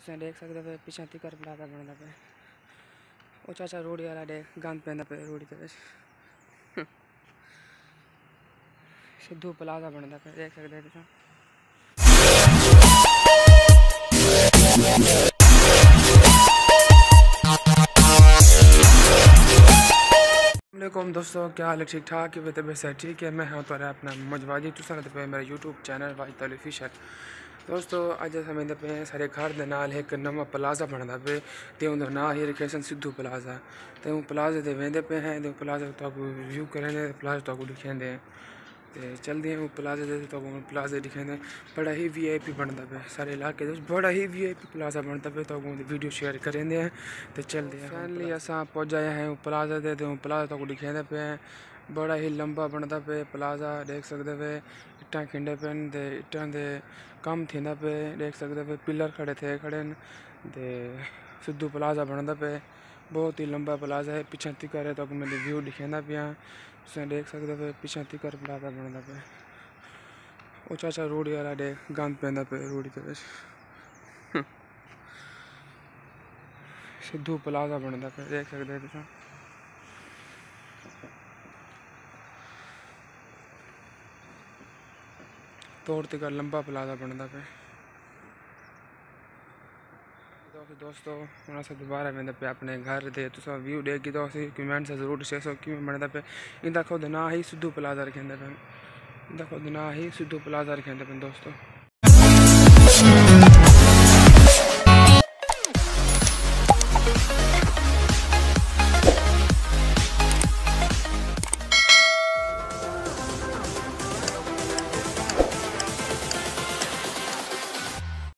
तुम देख सकते पे पिछा तिकर प्लाजा बनता पे वो चाचा रोड़ी वाला देख गंद पैदा पे रोड़ी के सिद्धू प्लाजा बनता पे देख सकते पिछा। वालेकुम दोस्तों, क्या हाल है? ठीक ठाक है? तबीयत से ठीक है? मैं हाँ तो अपना मजवाजी तुसा पे मेरा यूट्यूब चैनल वाजिद फिशर। दोस्तों अज अस पे सारे घर के नाल एक नवा प्लाजा बनता पे तो उनका ना ही रखे सिद्धू प्लाजा। तो प्लाजे से वेंदे पे हैं तो प्लाजा तो व्यू करेंगे प्लाजा तो दिखेंगे तो चलते हैं प्लाजे से तो प्लाजे दिखेंगे। बड़ा ही VIP बनता पे सारे इलाके बड़ा ही VIP प्लाजा बनता पे तो वीडियो शेयर करेंगे हैं तो चलते हैं। फाइनली असा पहुँच आए हैं प्लाजा से तो प्लाजा तो दिखेंगे पे हैं। बड़ा ही लंबा बनता पे प्लाजा देख सकते पे इट्टा खिंडे पे इट्टा दे कम थींदा पे देख सकते पे पिलर खड़े थे खड़े ते सिद्धू प्लाजा बनता पे बहुत ही लंबा प्लाजा है। पिछा तिकर है तो मेरे व्यू दिखेंदा पिया देख सकते पे पिछा तिकर प्लाजा बनता पे वो चाचा रोड़ी वाला देख गंद पैदा पे रोड़ी के सिद्धू प्लाजा बनता पे देख सकते पिछा। तोड़ तिकर लंबा प्लाजा बनता पे दोस्तों हूँ से दोबारा वेंदे पे अपने घर दे तुसा व्यू देगी तो कमेंट से जरूर शेयर कि बनता पे इंदा खुद ना ही सिद्धू प्लाजा रखेंदे पे इंदा खुद ना ही सिद्धू प्लाजा रखेंदे पे दोस्तों।